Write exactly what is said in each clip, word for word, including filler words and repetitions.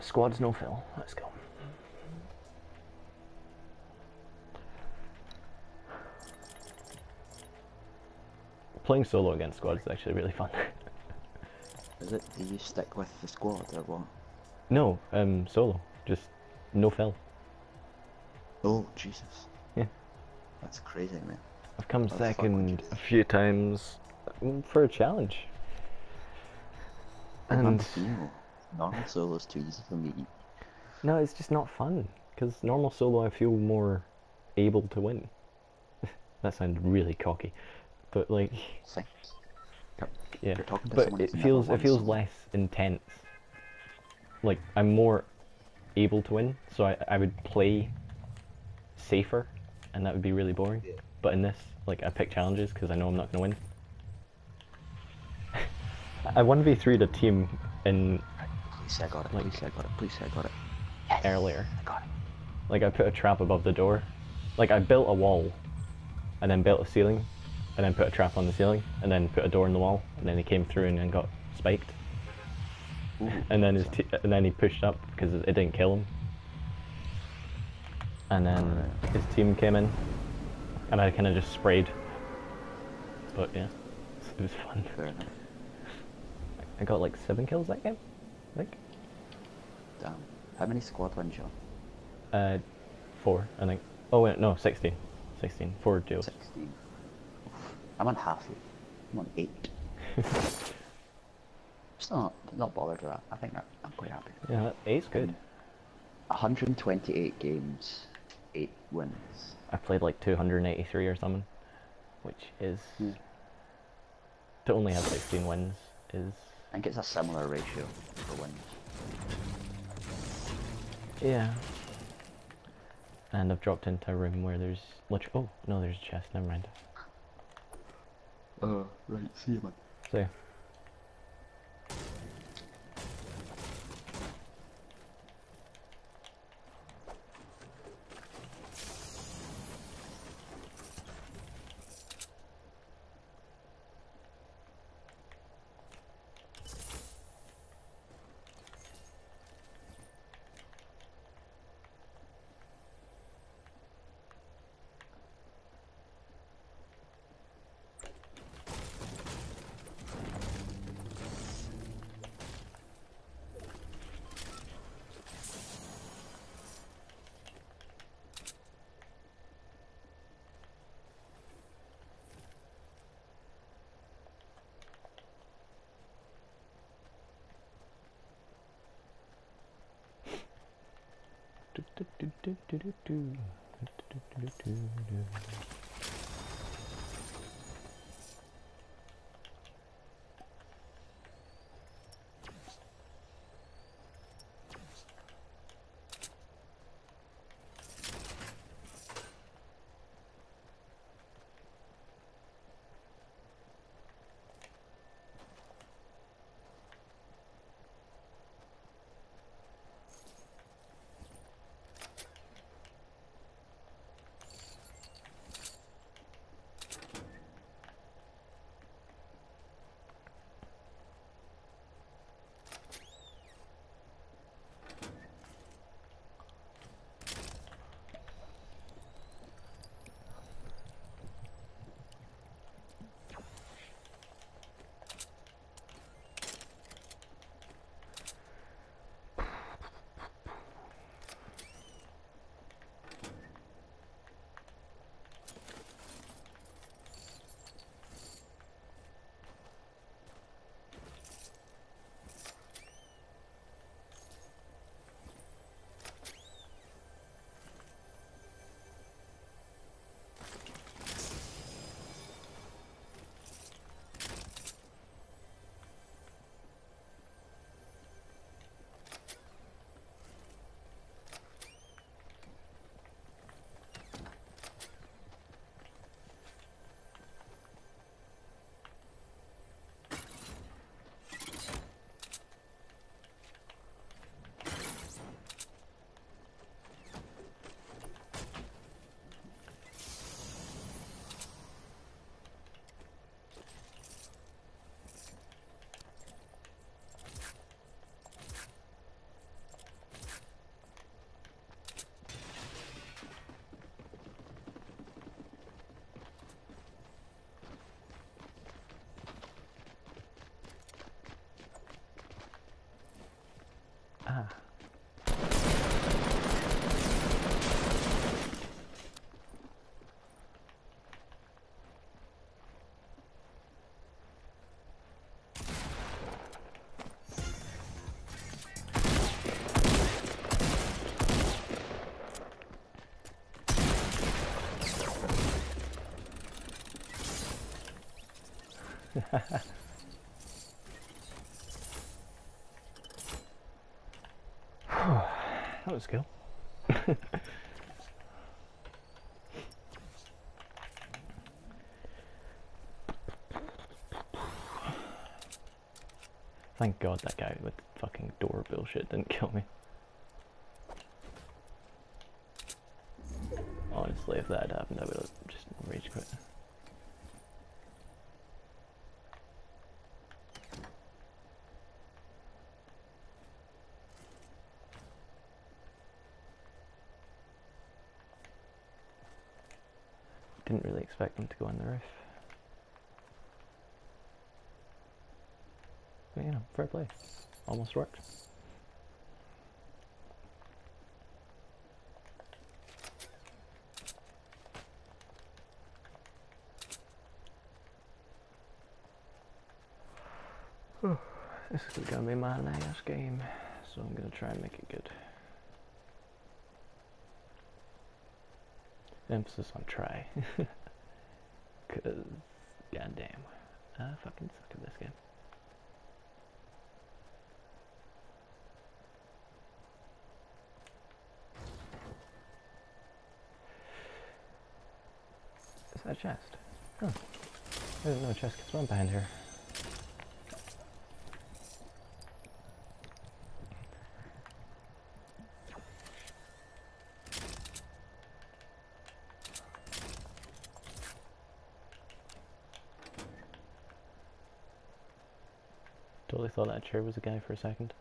Squad's no fill. Let's go. Playing solo against squads is actually really fun. Is it? Do you stick with the squad or what? No, um, solo. Just no fill. Oh, Jesus. Yeah. That's crazy, man. I've come How the fuck would you second do a that? few times mm, for a challenge. Oh, And I'm Fino. Normal solo's too easy for me. no, it's just not fun. Because normal solo I feel more able to win. That sounded really cocky. But like, Thanks. Yep. yeah. You're talking to But someone it who's never feels it won feels solo. less intense. Like, I'm more able to win, so I, I would play safer, and that would be really boring. Yeah. But in this, like, I pick challenges because I know I'm not going to win. I one v three'd a team in Please say I got it. like Please say I got it. Please say I got it. Yes. earlier. I got it. Like, I put a trap above the door. Like, I built a wall, and then built a ceiling, and then put a trap on the ceiling, and then put a door in the wall, and then he came through and then got spiked. Ooh, And then his so- t and then he pushed up because it didn't kill him. And then Alright. his team came in, and I kind of just sprayed. But yeah, it was fun. Fair enough. I got like seven kills that game, I think. Damn. How many squad wins you on? Uh, four, I think. Oh wait, no, sixteen. Sixteen. Four duels. sixteen. I'm on half it. I'm on eight. Still not, not bothered with that. I think that, I'm quite happy. Yeah, that eight's good. one hundred twenty-eight games, eight wins. I played like two hundred eighty-three or something, which is Yeah. to only have sixteen wins is I think it's a similar ratio for wins. yeah. And I've dropped into a room where there's literally oh no, there's a chest. Never mind. Uh, right, see you, man. So. Do, do, do, do, do, do, do. Do, do, do, do, do. Ah. That was cool. Thank God that guy with the fucking door bullshit didn't kill me. Honestly, if that had happened, I would have just rage quit. Didn't really expect them to go on the roof. But, you know, fair play. Almost worked. This is gonna be my last game, so I'm gonna try and make it good. Emphasis on try. Cause, goddamn, I fucking suck at this game. Is that a chest? Huh. I didn't know a chest could spawn behind here. Totally thought that chair was a guy for a second.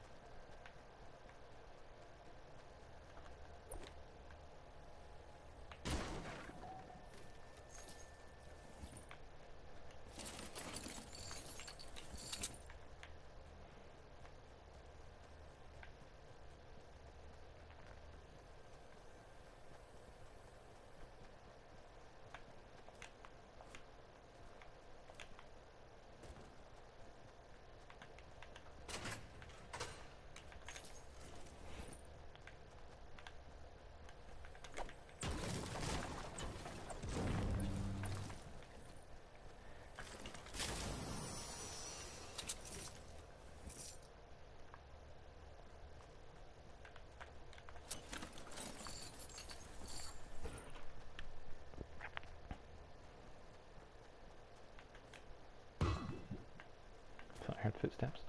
I heard footsteps.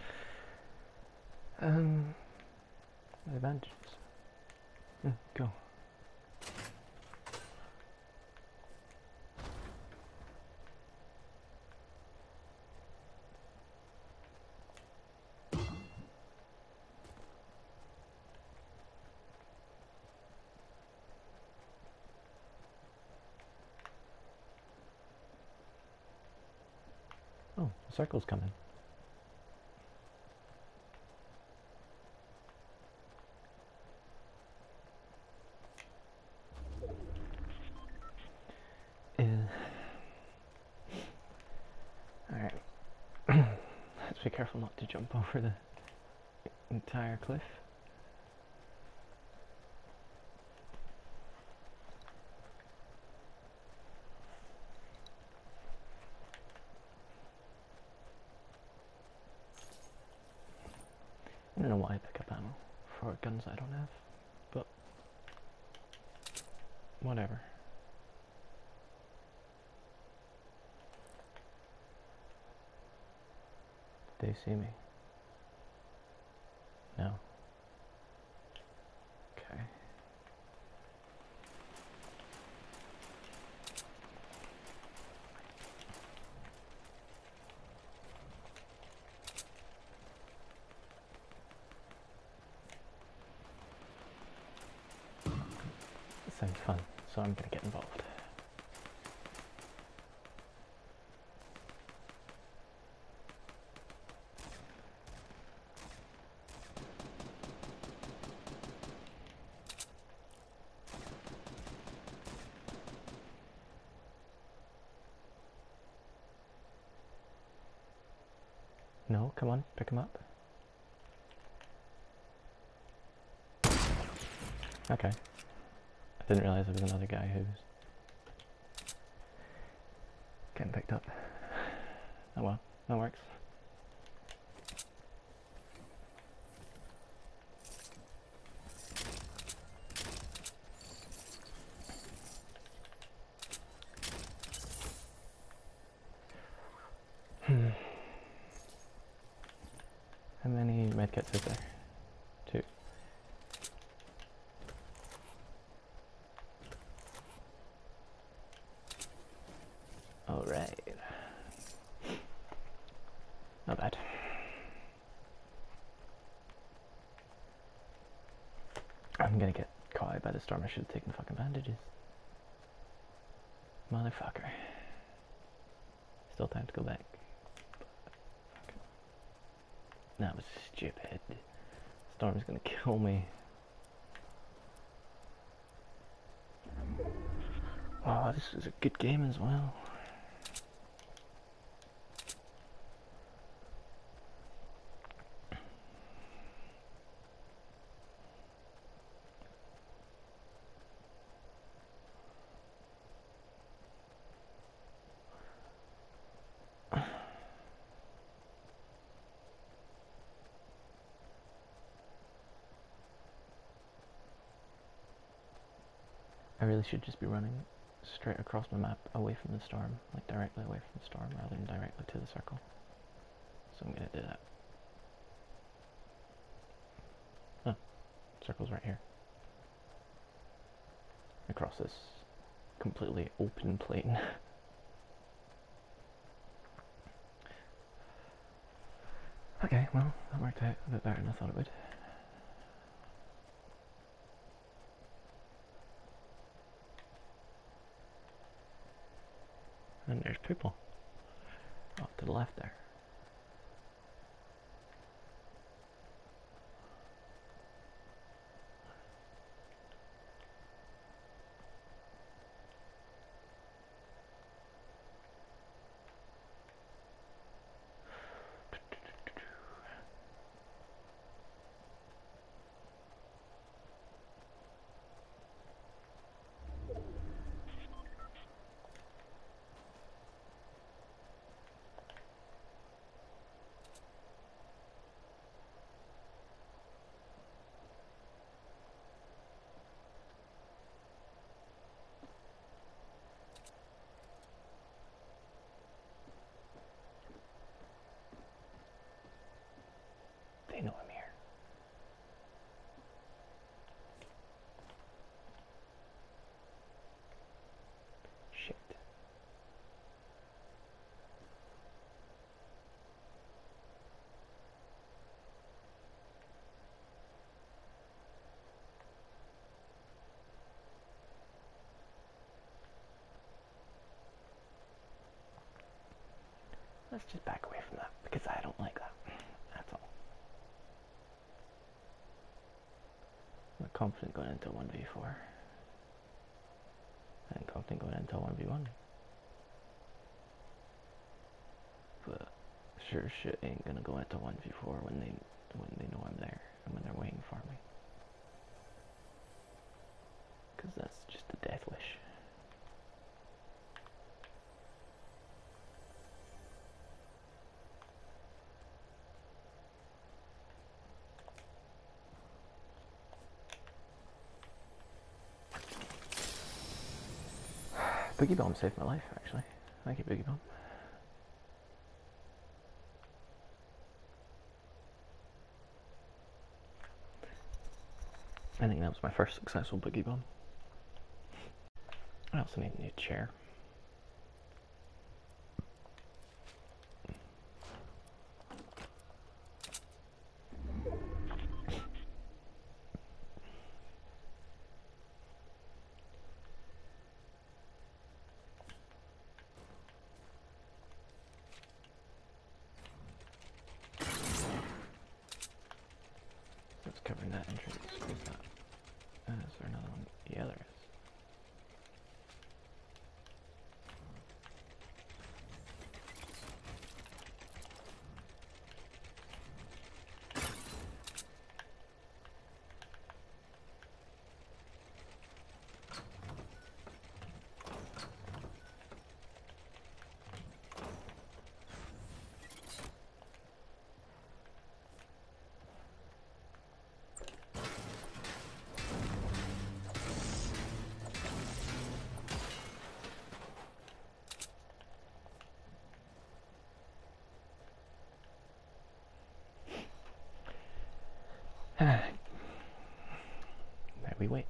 Um, advantages. Yeah, go. Oh, the circle's coming. Alright. Let's be careful not to jump over the entire cliff. I don't know why I pick up ammo for guns I don't have, but whatever. Did they see me? No. Okay. This sounds fun, so I'm gonna get involved. No, come on, pick him up. Okay. I didn't realise there was another guy who was getting picked up. Oh well, that works. Hmm. How many medkits is there? Two. Alright. Not bad. I'm gonna get caught out by the storm. I should have taken fucking bandages. Motherfucker. Still time to go back. Fuck. That was stupid. Storm's gonna kill me. Oh, this is a good game as well. I really should just be running straight across my map away from the storm, like directly away from the storm rather than directly to the circle. So I'm gonna do that. Huh, circle's right here. Across this completely open plain. Okay, well, that worked out a bit better than I thought it would. And there's people off to the left there. They know I'm here. Shit. Let's just back away from that because I don't like that. That's all. I'm not confident going into one v four. I'm confident going into one v one. But sure shit ain't gonna go into one v four when they when they know I'm there and when they're waiting for me. Because that's just a death wish. Boogie Bomb saved my life, actually. Thank you, Boogie Bomb. I think that was my first successful Boogie Bomb. I also need a new chair. What's covering that entrance? Is that? Uh, is there another one? Yeah, there is. There we wait.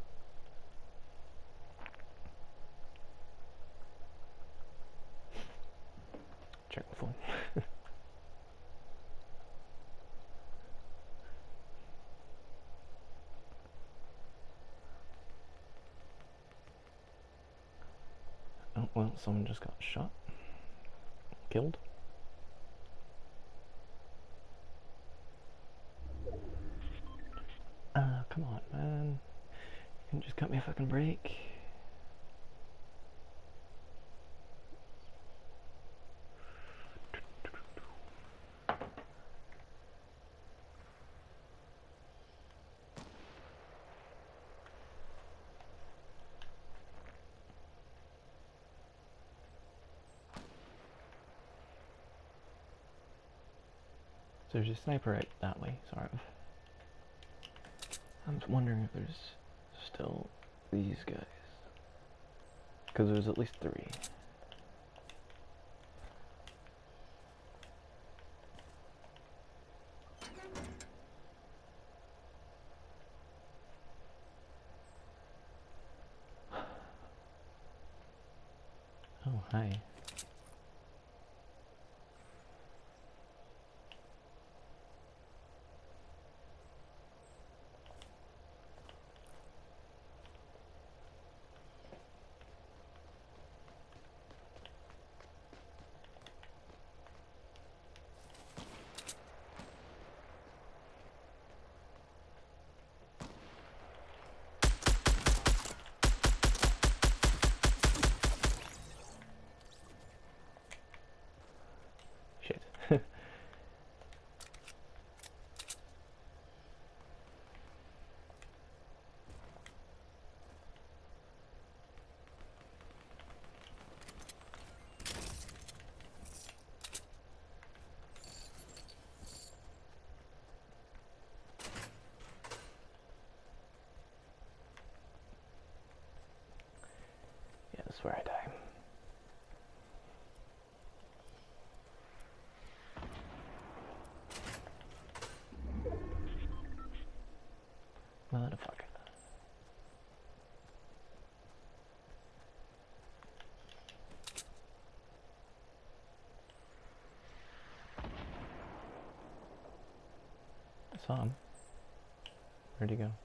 Check my phone. Oh, well, someone just got shot. Killed. Uh, come on, man. You can just cut me a fucking break. So there's a sniper right that way, sort of. I'm wondering if there's still these guys. Because there's at least three. Oh, hi. Shit. Yeah, this is where I die. Motherfucker. I saw him. Where'd he go?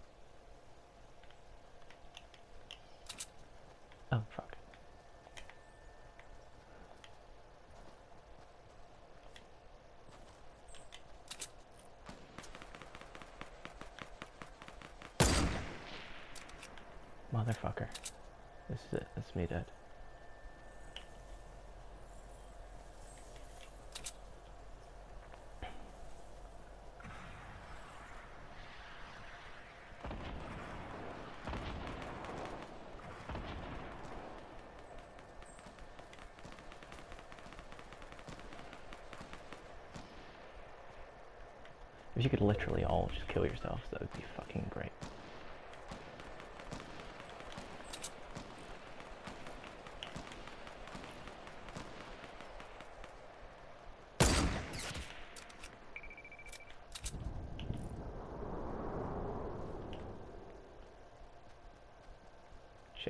Oh, fuck. Motherfucker. This is it. That's me dead. If you could literally all just kill yourselves, that would be fucking great. Shit.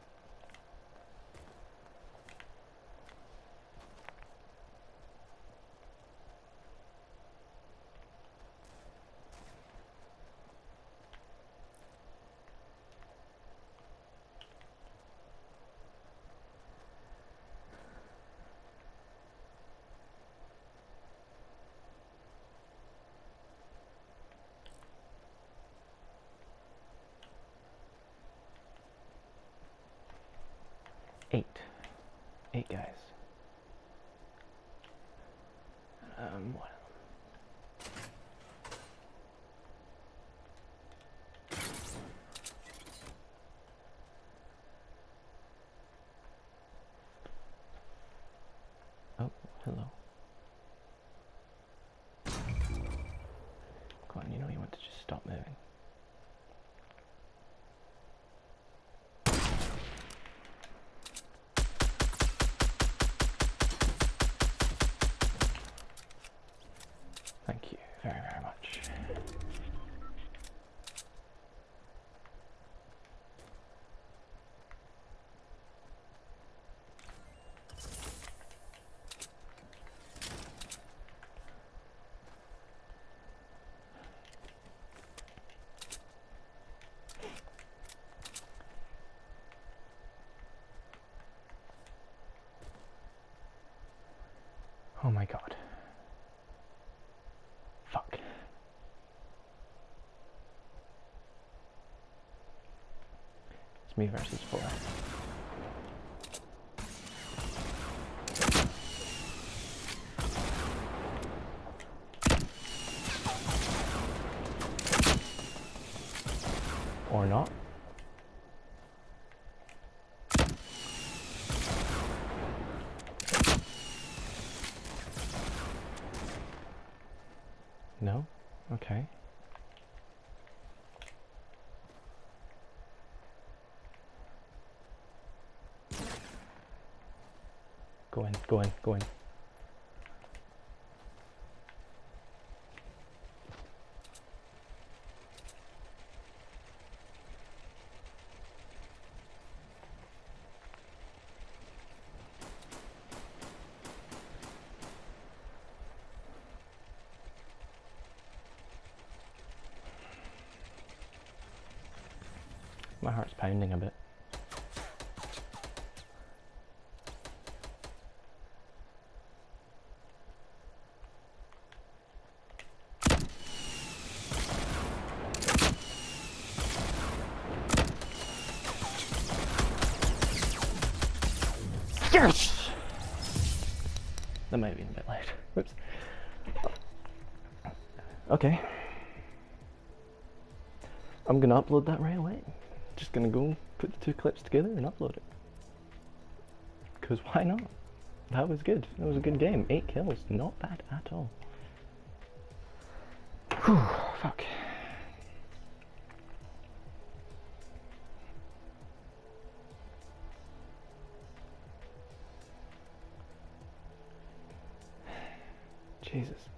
Eight. Eight guys. Um, what? Oh, hello. Come on, you know you want to just stop moving. Thank you very, very much. It's me versus four. Or not. No? Okay. Go in, go in, go in. My heart's pounding a bit. Yes! That might have been a bit loud. Whoops. Okay. I'm gonna upload that right away. Just gonna go put the two clips together and upload it. Because why not? That was good. That was a good game. Eight kills. Not bad at all. Whew, fuck. Jesus.